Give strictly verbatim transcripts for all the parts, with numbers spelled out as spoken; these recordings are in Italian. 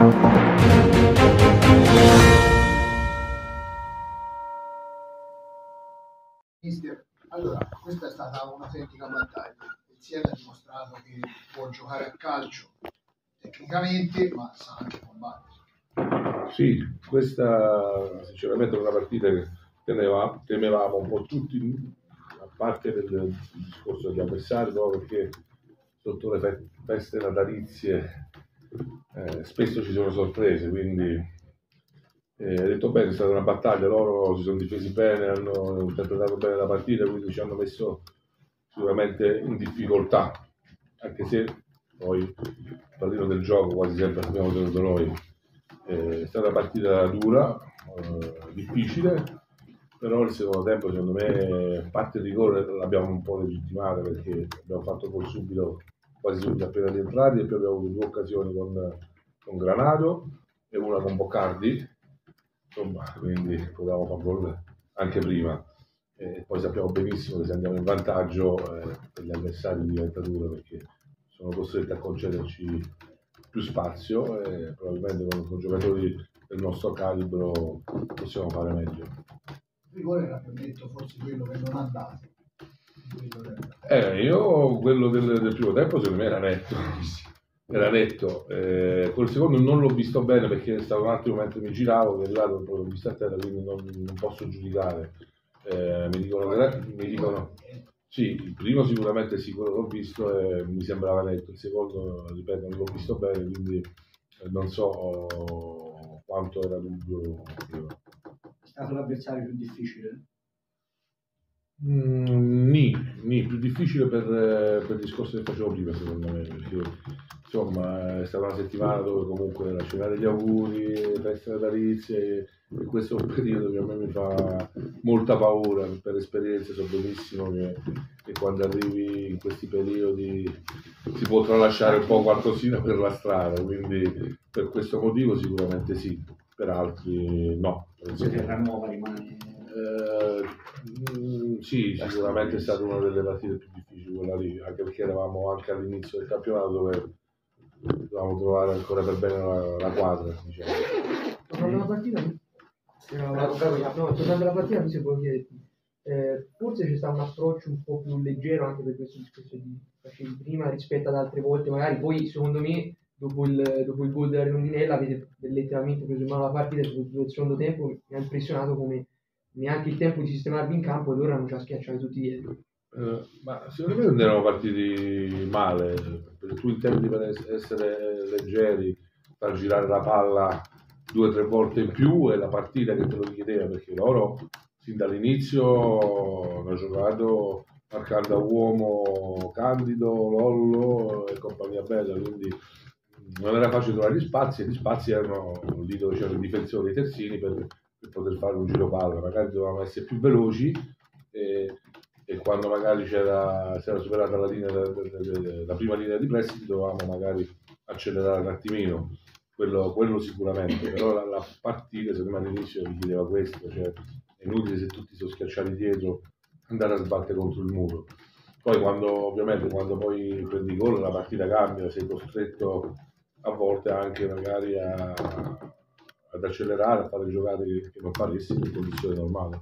Mister, allora, questa è stata un'autentica battaglia. Il Siena ha dimostrato che può giocare a calcio tecnicamente, ma sa anche combattere. Sì, questa sinceramente è una partita che teneva, temevamo un po' tutti, a parte del, del discorso degli avversari, no? Perché sotto le fe- feste natalizie eh, spesso ci sono sorprese, quindi eh, hai detto bene, è stata una battaglia, loro si sono difesi bene, hanno interpretato bene la partita, quindi ci hanno messo sicuramente in difficoltà, anche se poi il pallino del gioco quasi sempre l'abbiamo tenuto noi. Eh, è stata una partita dura, eh, difficile, però il secondo tempo secondo me parte il rigore l'abbiamo un po' legittimata, perché abbiamo fatto gol subito, quasi subito appena rientrati, e poi abbiamo avuto due occasioni con, con Granato e una con Boccardi, insomma, quindi potevamo fare gol anche prima. E poi sappiamo benissimo che se andiamo in vantaggio eh, per gli avversari diventa duro, perché sono costretti a concederci più spazio e probabilmente con, con giocatori del nostro calibro possiamo fare meglio. Il rigore era più detto forse quello che non ha dato. Eh, io quello del, del primo tempo secondo me era netto, era netto. Eh, quel secondo non l'ho visto bene perché è stato un attimo mentre mi giravo, che è arrivato, poi l'ho visto a terra, quindi non, non posso giudicare. Eh, mi dicono che mi dicono sì, il primo sicuramente sicuro l'ho visto e mi sembrava netto, il secondo ripeto non l'ho visto bene, quindi eh, non so quanto era dubbio prima. È stato l'avversario più difficile? Mm, nì, nì, più difficile per, per il discorso che facevo prima secondo me, perché insomma è stata una settimana dove comunque la cena degli auguri, feste natalizie, e questo è un periodo che a me mi fa molta paura, per esperienza so benissimo che, che quando arrivi in questi periodi si può tralasciare un po' qualcosina per la strada, quindi per questo motivo sicuramente sì, per altri no. Terra Nuova rimane... Eh, mh, sì, sicuramente è stata una delle partite più difficili quella lì, anche perché eravamo anche all'inizio del campionato dove dovevamo trovare ancora per bene la, la quadra, diciamo. Tornando alla partita, no, tornando alla partita mi si può chiederti, eh, forse c'è stato un approccio un po' più leggero anche per questo discorso di facevi prima rispetto ad altre volte, magari poi secondo me dopo il, dopo il gol della rondinella avete letteralmente preso in mano la partita, soprattutto il secondo tempo mi ha impressionato come neanche il tempo di sistemarvi in campo e loro hanno già schiacciato tutti dietro. Eh, ma secondo me non erano partiti male, perché tu intendi per essere leggeri, far girare la palla due o tre volte in più, e la partita che te lo richiedeva, perché loro sin dall'inizio hanno giocato marcando a uomo Candido, Lollo e compagnia bella, quindi non era facile trovare gli spazi, e gli spazi erano lì dove c'erano i difensori e i terzini per, per poter fare un giro palla, magari dovevamo essere più veloci e, e quando magari c'era, si era superata la, linea, la, la, la prima linea di prestito dovevamo magari accelerare un attimino, quello, quello sicuramente, però la, la partita secondo me all'inizio richiedeva questo, cioè è inutile se tutti sono schiacciati dietro andare a sbattere contro il muro. Poi quando ovviamente quando poi prendi gol la partita cambia, sei costretto a volte anche magari a, ad accelerare, a fare giocate che, che non faresti in condizioni normali.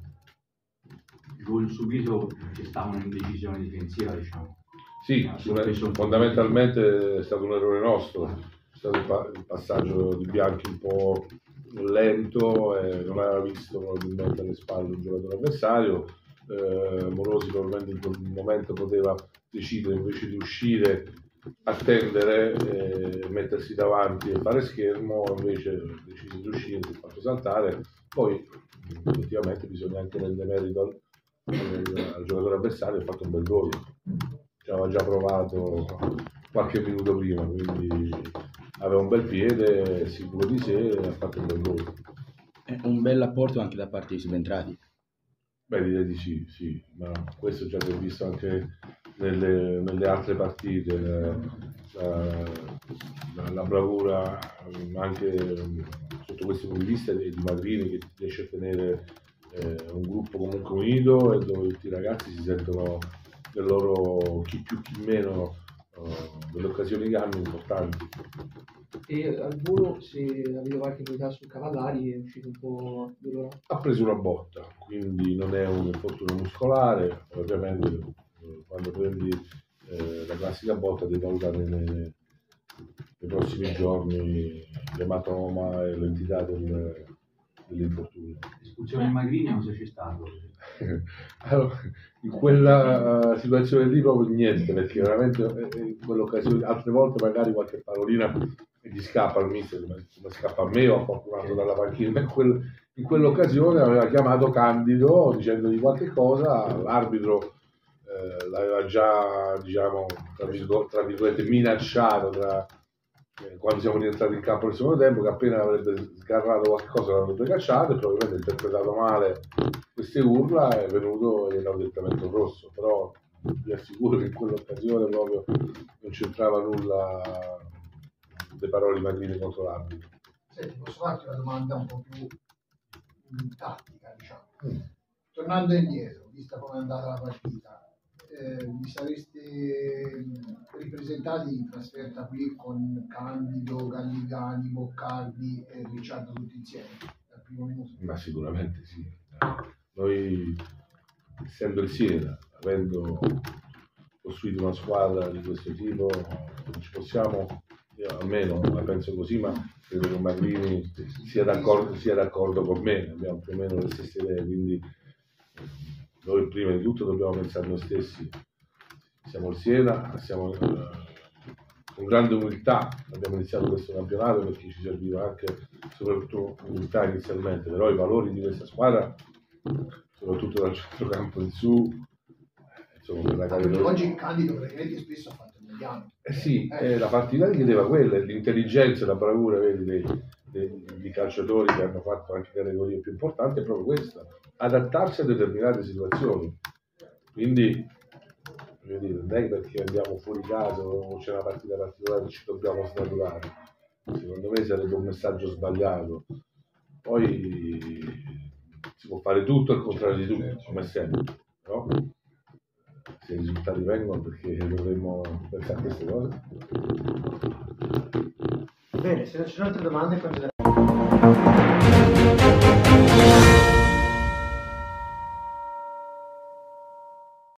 Il gol subito c'è stata un'indecisione difensiva, diciamo. Sì, fondamentalmente è stato un errore nostro, è stato il, pa- il passaggio di Bianchi un po' lento e non aveva visto probabilmente alle spalle un giocatore avversario. Eh, Morosi probabilmente in quel momento poteva decidere invece di uscire, attendere, eh, mettersi davanti e fare schermo, invece decise di uscire, si è fatto saltare. Poi effettivamente bisogna anche rendere merito al, al, al giocatore avversario, ha fatto un bel gol, ci aveva già provato qualche minuto prima, quindi aveva un bel piede, sicuro di sé, e ha fatto un bel gol. Un bel apporto anche da parte dei subentrati. Beh, direi di sì, sì, ma questo già si è visto anche nelle, nelle altre partite, la, la, la bravura anche sotto questo punto di vista di Madrini, che riesce a tenere eh, un gruppo comunque unito e dove tutti i ragazzi si sentono del loro chi più chi meno uh, delle occasioni che hanno importanti. E al volo, se avete qualche novità su Cavallari, è uscito un po' dolorato. Ha preso una botta, quindi non è un infortunio muscolare, ovviamente eh, quando prendi eh, la classica botta devi valutare nei, nei prossimi giorni l'ematoma e l'entità del, dell'infortunio. L'espulsione di Magrini cosa c'è stato? Allora, in quella uh, situazione lì proprio niente, perché veramente eh, in quell'occasione, altre volte magari qualche parolina gli scappa al mister, come scappa a me o a qualcun altro dalla panchina, ma in, quel, in quell'occasione aveva chiamato Candido dicendogli qualche cosa, l'arbitro eh, l'aveva già, diciamo, tra, virgo, tra virgolette minacciato tra, eh, quando siamo rientrati in campo nel secondo tempo, che appena avrebbe sgarrato qualcosa l'avrebbe cacciato, e probabilmente ha interpretato male queste urla, è venuto e l'ha direttamente un rosso, però vi assicuro che in quell'occasione proprio non c'entrava nulla le parole di Magrini contro l'arbitro. Senti, posso farti una domanda un po' più mh, tattica, diciamo. Mm. Tornando indietro, vista come è andata la partita, eh, vi sareste ripresentati in trasferta qui con Candido, Galligani, Boccardi e Ricciardo tutti insieme dal primo minuto? Ma sicuramente sì. Noi, essendo il Siena, avendo costruito una squadra di questo tipo, non ci possiamo, io almeno la penso così, ma credo che Magrini sia d'accordo, sia d'accordo con me, abbiamo più o meno le stesse idee, quindi noi prima di tutto dobbiamo pensare a noi stessi. Siamo il Siena, siamo eh, con grande umiltà, abbiamo iniziato questo campionato perché ci serviva anche soprattutto umiltà inizialmente, però i valori di questa squadra, soprattutto dal centrocampo in su, insomma, per la categoria. Oggi Candido praticamente spesso ha fatto il mediano. Eh sì, eh. Eh, la partita chiedeva quella, l'intelligenza e la bravura, vedi, dei, dei, dei calciatori che hanno fatto anche categorie più importanti, è proprio questa, adattarsi a determinate situazioni. Quindi, voglio dire, non è perché andiamo fuori casa o c'è una partita particolare che ci dobbiamo snaturare. Secondo me sarebbe un messaggio sbagliato. Poi si può fare tutto al contrario di tutto, come sempre, no? Se i risultati vengono, perché dovremmo pensare a queste cose. Bene, se non ci sono altre domande, continueremo.